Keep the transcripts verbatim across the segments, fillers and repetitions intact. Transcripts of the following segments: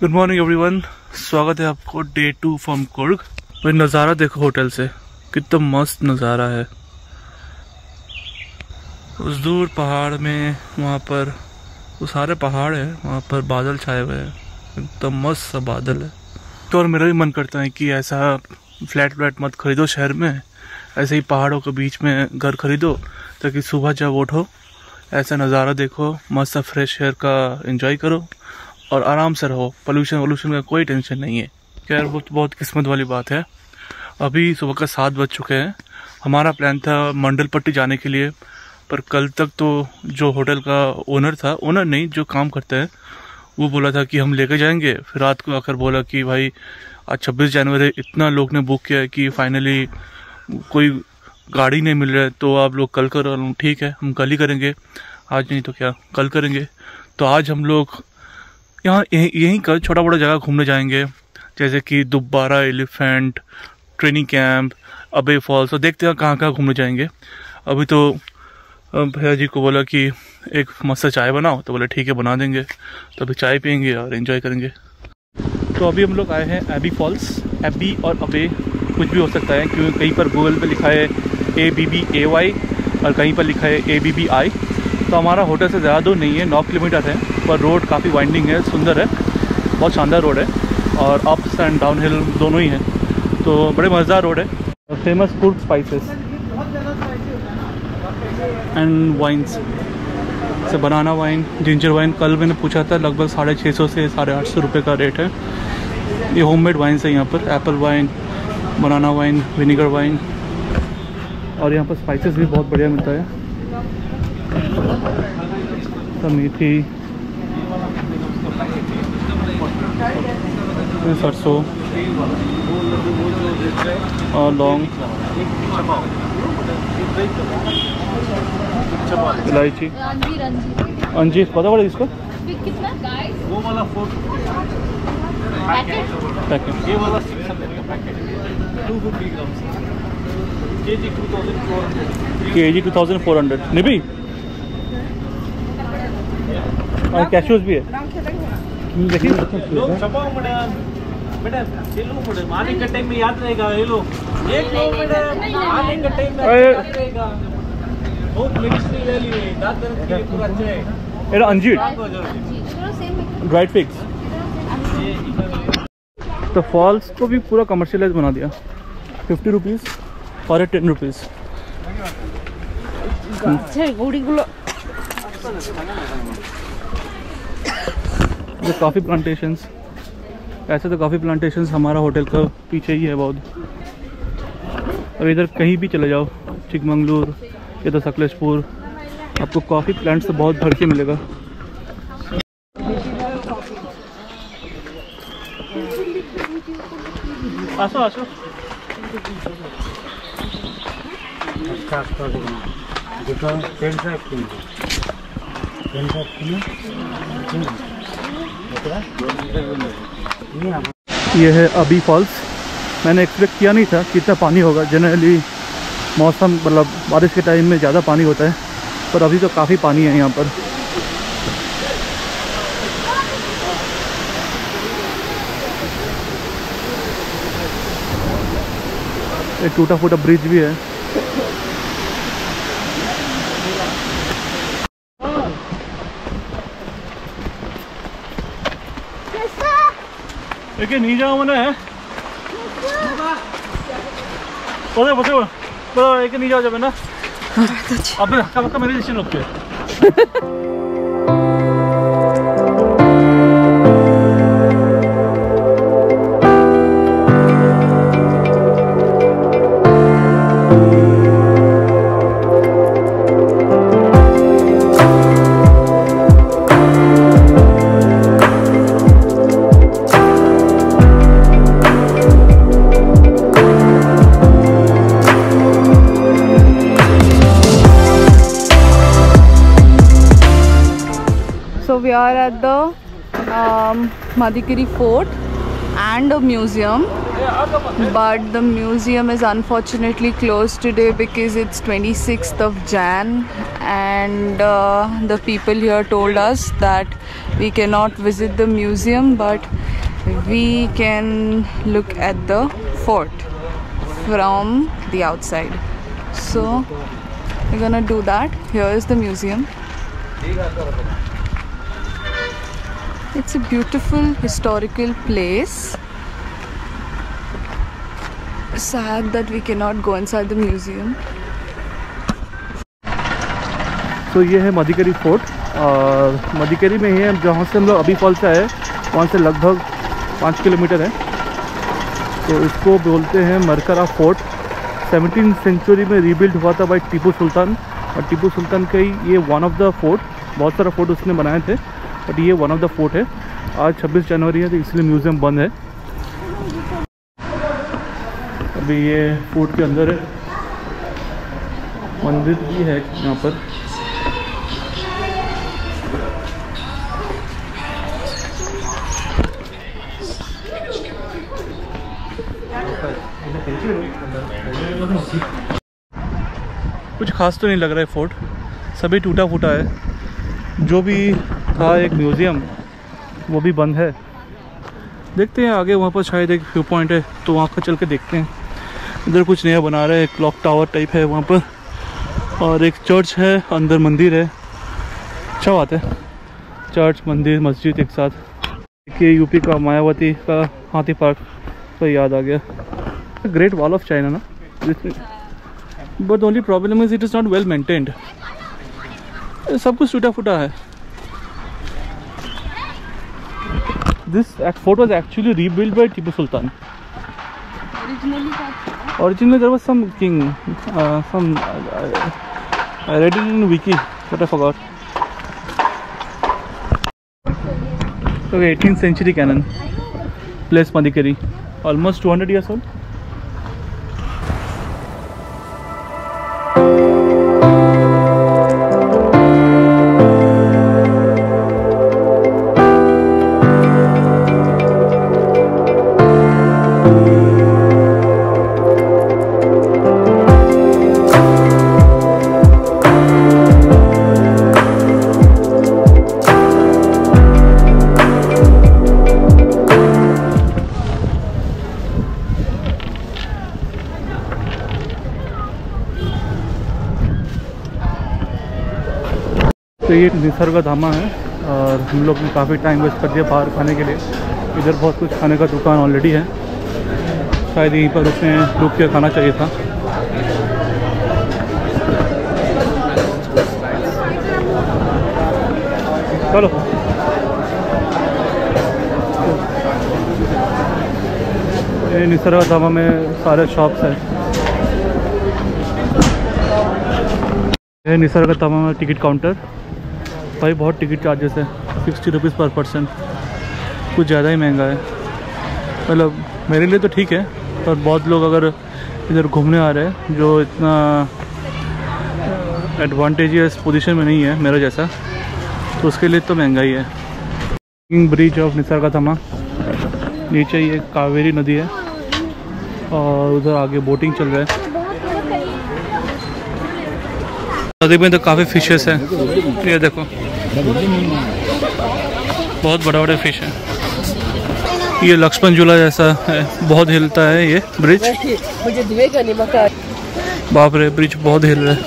Good morning everyone, स्वागत है आपको डे टू फ्रॉम कुर्ग। भाई नज़ारा देखो होटल से, कितना मस्त नज़ारा है। उस दूर पहाड़ में वहाँ पर वो सारे पहाड़ है, वहाँ पर बादल छाए हुए हैं, एकदम मस्त सा बादल है। तो और मेरा भी मन करता है कि ऐसा फ्लैट व्लैट मत खरीदो शहर में, ऐसे ही पहाड़ों के बीच में घर खरीदो ताकि सुबह जब उठो ऐसा नज़ारा देखो, मस्त फ्रेश एयर का एंजॉय करो और आराम से रहो। पोल्यूशन वोल्यूशन का कोई टेंशन नहीं है। खैर वो तो बहुत किस्मत वाली बात है। अभी सुबह का सात बज चुके हैं। हमारा प्लान था मंडल पट्टी जाने के लिए, पर कल तक तो जो होटल का ओनर था, ओनर नहीं जो काम करता है, वो बोला था कि हम लेके जाएंगे। फिर रात को आकर बोला कि भाई आज छब्बीस जनवरी इतना लोग ने बुक किया है कि फाइनली कोई गाड़ी नहीं मिल रहा है, तो आप लोग कल करो। ठीक है, हम कल ही करेंगे, आज नहीं तो क्या कल करेंगे। तो आज हम लोग यहाँ यहीं का छोटा बड़ा जगह घूमने जाएंगे, जैसे कि Dubare, elephant, training camp, Abbey falls. तो देखते हैं कहाँ कहाँ घूमने जाएंगे। अभी तो भैया जी को बोला कि एक मस्त चाय बनाओ, तो बोले ठीक है बना देंगे। तो अभी चाय पियेंगे और एंजॉय करेंगे। तो अभी हम लोग आए हैं एबी फॉल्स। एबी और अबे कुछ भी हो सकता है, क्योंकि कहीं पर गूगल पे लिखा है A B B A Y और कहीं पर लिखा है ए बी बी आई। तो हमारा होटल से ज़्यादा दूर नहीं है, नौ किलोमीटर है, पर रोड काफ़ी वाइंडिंग है, सुंदर है, बहुत शानदार रोड है और अप्स एंड डाउन हिल दोनों ही हैं। तो बड़े मज़ेदार रोड है। Famous Coorg spices and wines से बनाना वाइन, जिंजर वाइन। कल मैंने पूछा था, लगभग साढ़े छः सौ से साढ़े आठ सौ रुपये का रेट है। ये होममेड वाइन्स है यहाँ पर, apple wine, banana wine, vinegar wine. और यहाँ पर स्पाइसेस भी बहुत बढ़िया मिलता है, मेथी, सरसों और लौंग, इलायची, अंजीर। पता पड़ा इसको वो वाला फोर पैकेट, ये वाला सिक्स हंड्रेड का packet, two fifty gram, KG two thousand four hundred, KG two thousand four hundred. नहीं भी और कैशूज भी है। देखिए मार्निंग का टाइम में याद रहेगा, ये लो एक लो मैडम, मार्निंग का टाइम में याद रहेगा। बहुत मेडिसिन ले लिए, दांत दर्द के लिए पूरा अच्छा है। ये अंजीर ड्राइड फिग्स। तो फॉल्स को भी पूरा कमर्शियलाइज बना दिया। फिफ्टी रुपीज़ और टेन रुपीज़। जो कॉफ़ी प्लांटेशंस, ऐसे तो कॉफ़ी प्लांटेशंस हमारा होटल का पीछे ही है बहुत। और इधर कहीं भी चले जाओ, चिकमंगलूर या तो सकलेशपुर, आपको कॉफ़ी प्लांट्स तो बहुत भर के मिलेगा। आसो आसो ये है अबी फॉल्स। मैंने एक्सपेक्ट किया नहीं था कि इतना पानी होगा। जनरली मौसम मतलब बारिश के टाइम में ज़्यादा पानी होता है, पर अभी तो काफ़ी पानी है यहाँ पर। एक टूटा फूटा ब्रिज भी है। देखिए नहीं जाओ मैंने है बोले बोले बोले एक नहीं जाओ जब है ना। अब अब मेरे डिसीजन रखते we are at the um, Madikeri Fort and a museum. but the museum is unfortunately closed today because it's twenty-sixth of January, and uh, the people here told us that we cannot visit the museum, but we can look at the fort from the outside. So we're gonna do that. Here is the museum. It's a beautiful historical place. Sad that we cannot go inside the museum. तो ये है Madikeri fort, और मदिकेरी में ही है जहाँ से हम लोग अभी फॉल से आए, वहाँ से लगभग पाँच किलोमीटर है। तो इसको बोलते हैं मरकरा फोर्ट। सेवनटीन सेंचुरी में रीबिल्ड हुआ था बाय टीपू सुल्तान, और टीपू सुल्तान का ही ये वन ऑफ द फोर्ट, बहुत सारा फोर्ट उसने बनाए थे, बट ये वन ऑफ द फोर्ट है। आज छब्बीस जनवरी है तो इसलिए म्यूज़ियम बंद है। अभी ये फोर्ट के अंदर है, मंदिर भी है यहाँ पर। कुछ खास तो नहीं लग रहा है फोर्ट, सभी टूटा फूटा है। जो भी था एक म्यूज़ियम वो भी बंद है। देखते हैं आगे, वहाँ पर शायद एक व्यू पॉइंट है तो वहाँ का चल के देखते हैं। इधर कुछ नया बना रहे हैं, क्लॉक टावर टाइप है वहाँ पर, और एक चर्च है, अंदर मंदिर है। अच्छा बात है, चर्च मंदिर मस्जिद एक साथ। देखिए यूपी का मायावती का हाथी पार्क तो याद आ गया। ग्रेट वॉल ऑफ चाइना ना, but only problem is it is not well maintained. सब कुछ टूटा फूटा है। This fort was actually rebuild by Tipu Sultan. Originally there was some king, uh, some uh, I read it in wiki, but I forgot. So eighteenth century canon, place Madikeri, almost two hundred years old. तो ये निसर्ग धामा है, और हम लोग ने काफ़ी time waste कर दिया बाहर खाने के लिए। इधर बहुत कुछ खाने का दुकान ऑलरेडी है, शायद यहीं पर उसने रुक के खाना चाहिए था। चलो ये निसर्ग धामा में सारे शॉप्स हैं। ये निसर्ग धामा में टिकट काउंटर, भाई बहुत टिकट चार्जेस है, सिक्सटी रुपीज़ पर पर्सन, कुछ ज़्यादा ही महंगा है। मतलब मेरे लिए तो ठीक है, पर बहुत लोग अगर इधर घूमने आ रहे हैं जो इतना एडवांटेजियस पोजीशन में नहीं है मेरा जैसा, तो उसके लिए तो महंगा ही है। किंग ब्रिज ऑफ निसर्गधामा, नीचे ये कावेरी नदी है, और उधर आगे बोटिंग चल रहा है। नदी में तो काफ़ी फिशेस हैं, ये देखो बहुत बड़ा बड़ा फिश है। ये लक्ष्मण झूला जैसा है, बहुत हिलता है ये ब्रिज। बाप रे, ब्रिज बहुत हिल रहा है।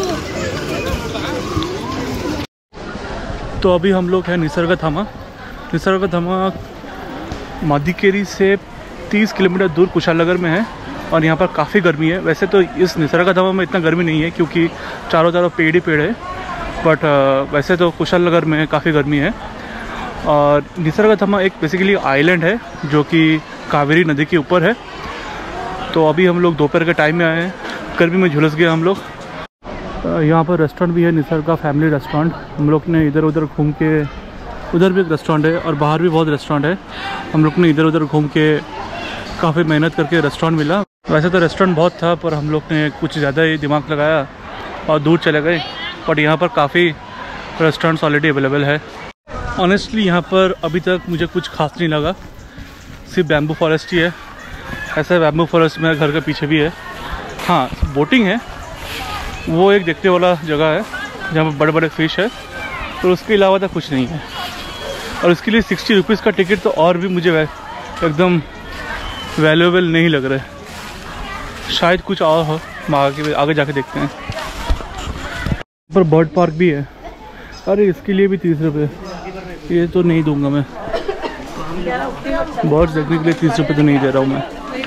तो अभी हम लोग हैं निसर्गधामा। निसर्गधामा मदिकेरी से तीस किलोमीटर दूर कुशालनगर में है, और यहाँ पर काफ़ी गर्मी है। वैसे तो इस निसर्गधामा में इतना गर्मी नहीं है क्योंकि चारों तरफ पेड़ ही पेड़ है, बट वैसे तो कुशालनगर में काफ़ी गर्मी है। और निसर्गधामा एक बेसिकली आइलैंड है जो कि कावेरी नदी के ऊपर है। तो अभी हम लोग दोपहर के टाइम में आए हैं, गर्मी में झुलस गए हम लोग। यहाँ पर रेस्टोरेंट भी है, निसर्गा फैमिली रेस्टोरेंट। हम लोग ने इधर उधर घूम के, उधर भी एक रेस्टोरेंट है और बाहर भी बहुत रेस्टोरेंट है। हम लोग ने इधर उधर घूम के काफ़ी मेहनत करके रेस्टोरेंट मिला। वैसे तो रेस्टोरेंट बहुत था, पर हम लोग ने कुछ ज़्यादा ही दिमाग लगाया और दूर चले गए। बट यहाँ पर काफ़ी रेस्टोरेंट्स ऑलरेडी अवेलेबल है। ऑनेस्टली यहाँ पर अभी तक मुझे कुछ खास नहीं लगा, सिर्फ बैम्बू फॉरेस्ट ही है। ऐसा बैम्बू फॉरेस्ट मेरे घर के पीछे भी है। हाँ, बोटिंग है, वो एक देखने वाला जगह है जहाँ पर बड़े बड़े फिश है, तो उसके अलावा तो कुछ नहीं है। और उसके लिए सिक्सटी रुपीज़ का टिकट तो और भी मुझे एकदम वैल्यूएबल नहीं लग रहा है। शायद कुछ और हो, आगे आगे जाके देखते हैं। पर बर्ड पार्क भी है। अरे इसके लिए भी तीस रुपये, ये तो नहीं दूंगा मैं। बर्ड्स देखने के लिए तीस रुपये तो नहीं दे रहा हूँ मैं।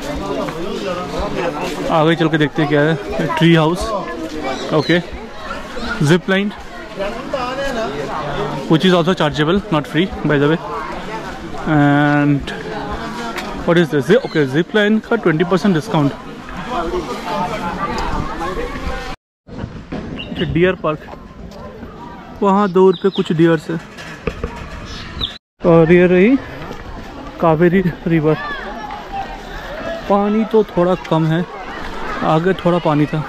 आगे चल के देखते हैं क्या है। Tree house, okay. Zip line which is also chargeable, not free by the way. And what is this? Okay, zip line का twenty percent discount. Deer park, वहाँ दूर पे कुछ डियर्स है। और ये रही कावेरी रिवर। पानी तो थोड़ा कम है, आगे थोड़ा पानी था।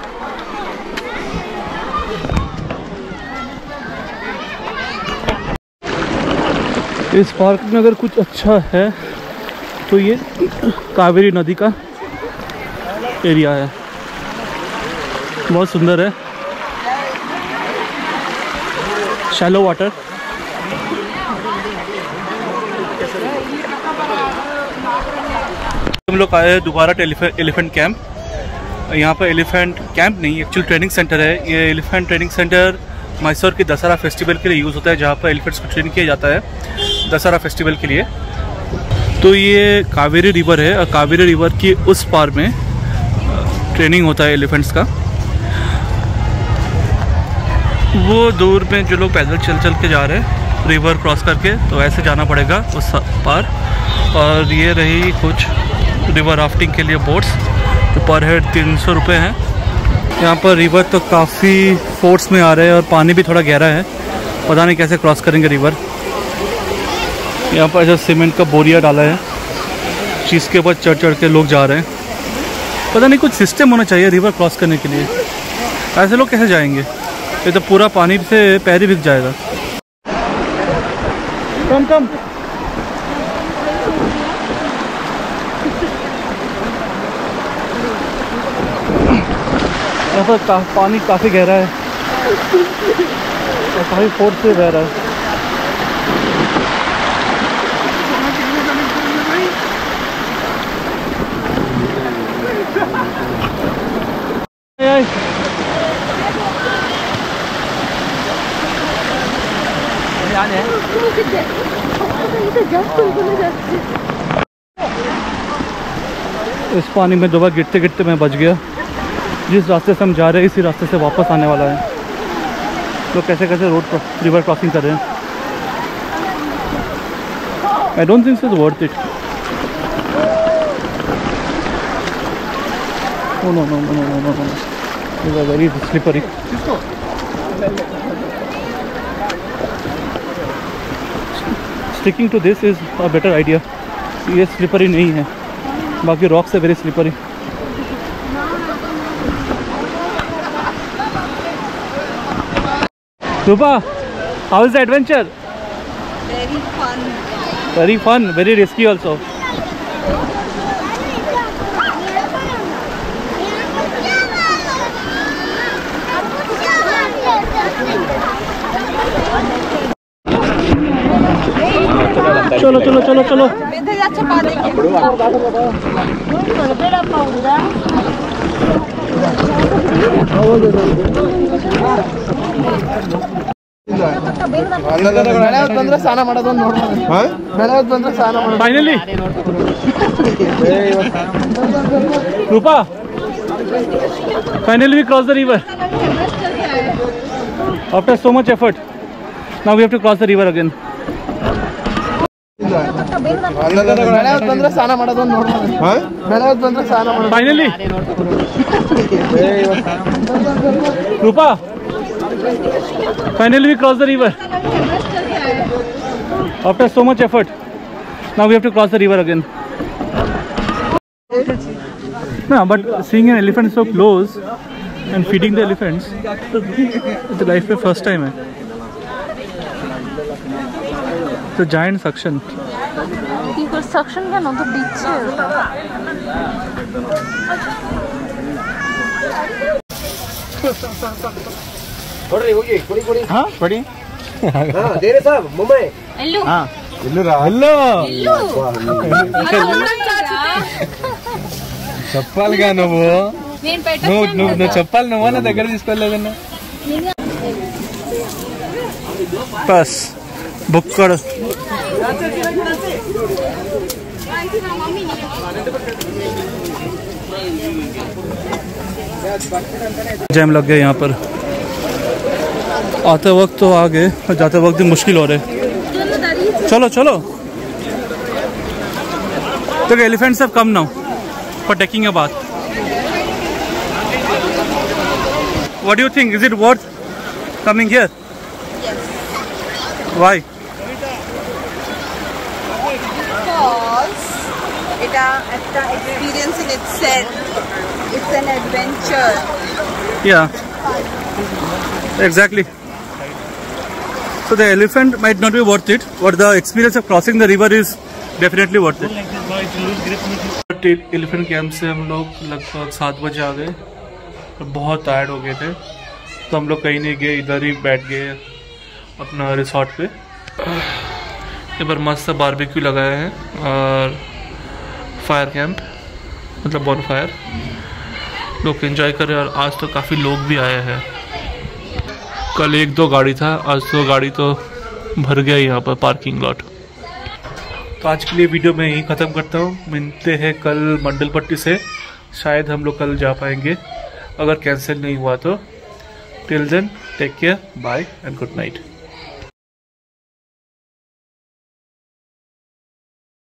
इस पार्क में अगर कुछ अच्छा है तो ये कावेरी नदी का एरिया है, बहुत सुंदर है। Shallow water. हम लोग आए दोबारा एलिफेंट कैंप। यहाँ पर एलिफेंट कैंप नहीं, एक्चुअल ट्रेनिंग सेंटर है। ये एलिफेंट ट्रेनिंग सेंटर मैसूर के दशहरा फेस्टिवल के लिए यूज़ होता है, जहाँ पर एलिफेंट्स को ट्रेन किया जाता है दशहरा फेस्टिवल के लिए। तो ये कावेरी रिवर है और कावेरी रिवर की उस पार में ट्रेनिंग होता है एलिफेंट्स का। वो दूर में जो लोग पैदल चल चल के जा रहे हैं रिवर क्रॉस करके, तो ऐसे जाना पड़ेगा उस पार। और ये रही कुछ रिवर राफ्टिंग के लिए बोट्स, तो पर हेड तीन सौ रुपये हैं। यहाँ पर रिवर तो काफ़ी फोर्स में आ रहे हैं और पानी भी थोड़ा गहरा है, पता नहीं कैसे क्रॉस करेंगे रिवर। यहाँ पर ऐसा सीमेंट का बोरिया डाला है, जिसके ऊपर चढ़ चढ़ के लोग जा रहे हैं। पता नहीं, कुछ सिस्टम होना चाहिए रिवर क्रॉस करने के लिए। ऐसे लोग कैसे जाएंगे? ये तो पूरा पानी से पैर ही भीग जाएगा। कम कम यहाँ पर का, पानी काफ़ी गहरा है और काफ़ी फोर्स से बह रहा है। इस पानी में दो बार गिरते गिरते मैं बच गया। जिस रास्ते से हम जा रहे हैं इसी रास्ते से वापस आने वाला है। लोग कैसे कैसे रोड पर रिवर क्रॉसिंग कर रहे हैं। I don't think it's worth it. No no no no no no no it's very slippery. Sticking to this is a better idea. ये स्लिपरी नहीं है, बाकी रॉक्स है very slippery. Rupa, how is the adventure? Very fun. Very fun, very risky also. चलो चलो चलो चलो। Finally Rupa, finally we cross the river after so much effort. Now we have to cross the river again. Finally Rupa, finally we crossed the river after so much effort. Now we have to cross the river again. No, but seeing an elephant so close and feeding the elephants, it's a life में first time है. It's a giant suction. কি করে suction কেন তো দিচ্ছে ওটা हाँ पड़ी देरे साहब मुंबई हाँ इल्लू रा इल्लू చెప్పాలి గా నువ్వు నువ్వు నువ్వు నువ్వు చెప్పాలి నువ్వు నా దగ్గర తీసుకోలేదన్నా బస్ బుక్కड़ जैम लग गए यहाँ पर। आते वक्त तो आ गए, जाते वक्त भी मुश्किल हो रहे। चलो चलो तो elephants have come now for taking a bath. What do you think? Is it worth coming here? Yes. Why? Because it a it's an experience in itself. It's an adventure. Yeah, exactly. So the elephant might not be worth it, but the experience of crossing the river is definitely worth it. Elephant camp से हम लोग लगभग सात बजे आ गए और बहुत tired हो गए थे, तो हम लोग कहीं नहीं गए, इधर ही बैठ गए अपना रिसोर्ट पे। यहाँ पर मस्त बारबेक्यू लगाए हैं और फायर कैंप मतलब बॉन फायर, लोग एंजॉय कर रहे हैं। और आज तो काफ़ी लोग भी आए हैं। कल एक दो गाड़ी था, आज तो गाड़ी तो भर गया यहाँ पर पार्किंग लॉट। तो आज के लिए वीडियो मैं यहीं ख़त्म करता हूँ। मिलते हैं कल मंडलपट्टी से, शायद हम लोग कल जा पाएंगे अगर कैंसिल नहीं हुआ तो। Till then take care, bye and good night.